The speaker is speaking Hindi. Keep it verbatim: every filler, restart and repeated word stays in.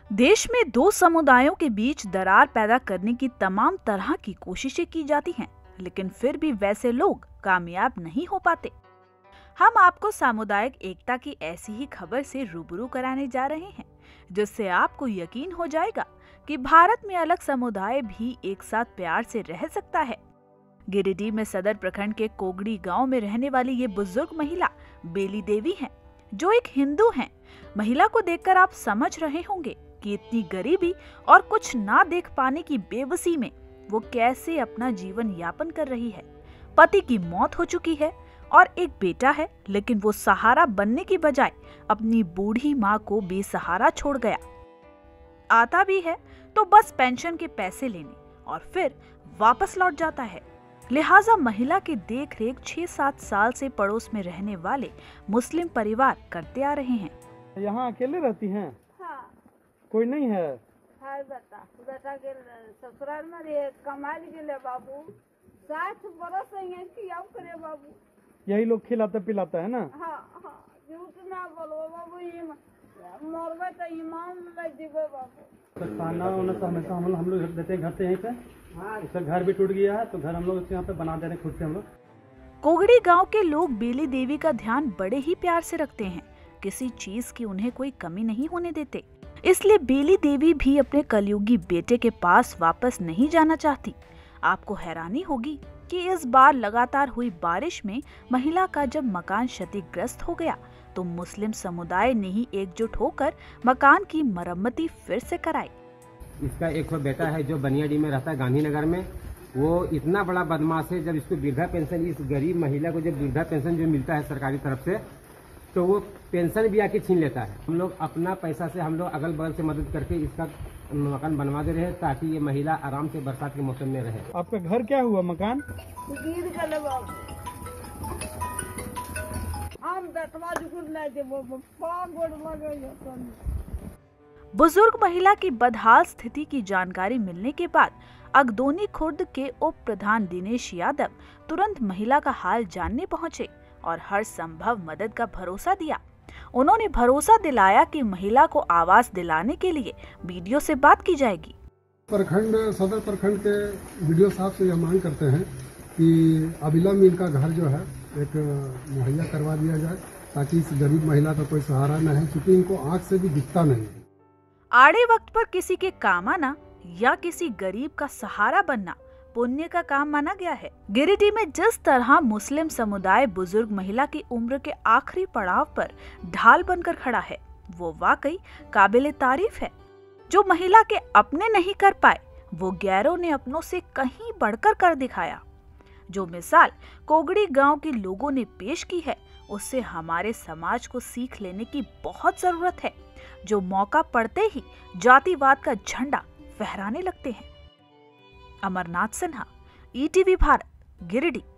देश में दो समुदायों के बीच दरार पैदा करने की तमाम तरह की कोशिशें की जाती हैं, लेकिन फिर भी वैसे लोग कामयाब नहीं हो पाते। हम आपको सामुदायिक एकता की ऐसी ही खबर से रूबरू कराने जा रहे हैं, जिससे आपको यकीन हो जाएगा कि भारत में अलग समुदाय भी एक साथ प्यार से रह सकता है। गिरिडीह में सदर प्रखंड के कोगड़ी गांव में रहने वाली ये बुजुर्ग महिला बेली देवी हैं, जो एक हिंदू हैं। महिला को देखकर आप समझ रहे होंगे कि इतनी गरीबी और कुछ ना देख पाने की बेबसी में वो कैसे अपना जीवन यापन कर रही है। पति की मौत हो चुकी है और एक बेटा है, लेकिन वो सहारा बनने की बजाय अपनी बूढ़ी माँ को बेसहारा छोड़ गया। आता भी है तो बस पेंशन के पैसे लेने और फिर वापस लौट जाता है। लिहाजा महिला की देखरेख छह सात साल से पड़ोस में रहने वाले मुस्लिम परिवार करते आ रहे हैं। यहाँ अकेले रहती हैं? हाँ। कोई नहीं है? हाय बेटा, बेटा के ससुराल में रे कमाल गेले बाबू, साठ बरस यहाँ की अब करे बाबू। यही लोग खिलाता पिलाता है ना? हाँ हाँ, झूठ ना बोलो बाबू, ये मरबे तो ईमान ले जीवे बाबू। तो खाना वाना तो हमेशा हम लोग हम लोग देते हैं घर से यहीं पे। हाँ, इसका घर भी टूट गया है तो घर हम लोग यहाँ पे बना दे रहे हैं खुद से हम लोग। कोगड़ी गांव के लोग बेली देवी का ध्यान बड़े ही प्यार से रखते हैं, किसी चीज की उन्हें कोई कमी नहीं होने देते। इसलिए बेली देवी भी अपने कलयुगी बेटे के पास वापस नहीं जाना चाहती। आपको हैरानी होगी कि इस बार लगातार हुई बारिश में महिला का जब मकान क्षतिग्रस्त हो गया तो मुस्लिम समुदाय ने ही एकजुट होकर मकान की मरम्मती फिर से कराई। इसका एक बेटा है जो बनियाडी में रहता है, गांधीनगर में। वो इतना बड़ा बदमाश है, जब इसको वृद्धा पेंशन, इस गरीब महिला को जब वृद्धा पेंशन जो मिलता है सरकारी तरफ से, तो वो पेंशन भी आके छीन लेता है। हम लोग अपना पैसा से हम लोग अगल बगल से मदद करके इसका मकान बनवा दे रहे हैं ताकि ये महिला आराम से बरसात के मौसम में रहे। आपका घर क्या हुआ? मकान गिर गए बाबू, हम बेटवा जुकुर ले दे बाबू, पागोड़ लगे। बुजुर्ग महिला की बदहाल स्थिति की जानकारी मिलने के बाद अगदोनी खुर्द के उप प्रधान दिनेश यादव तुरंत महिला का हाल जानने पहुंचे और हर संभव मदद का भरोसा दिया। उन्होंने भरोसा दिलाया कि महिला को आवास दिलाने के लिए वीडियो से बात की जाएगी। प्रखंड सदर प्रखंड के वीडियो साहब से यह मांग करते हैं कि अबिला में इनका घर जो है एक मुहैया करवा दिया जाए ताकि इस गरीब महिला का कोई सहारा न है, क्योंकि इनको आँख से भी दिखता नहीं है। आड़े वक्त पर किसी के काम आना या किसी गरीब का सहारा बनना पुण्य का काम माना गया है। गिरिडीह में जिस तरह मुस्लिम समुदाय बुजुर्ग महिला की उम्र के आखिरी पड़ाव पर ढाल बनकर खड़ा है, वो वाकई काबिले तारीफ है। जो महिला के अपने नहीं कर पाए, वो गैरों ने अपनों से कहीं बढ़कर कर दिखाया। जो मिसाल कोगड़ी गांव के लोगों ने पेश की है, उससे हमारे समाज को सीख लेने की बहुत जरूरत है, जो मौका पड़ते ही जातिवाद का झंडा फहराने लगते हैं। Amarnath Sinha, E T V Bharat, Giridih.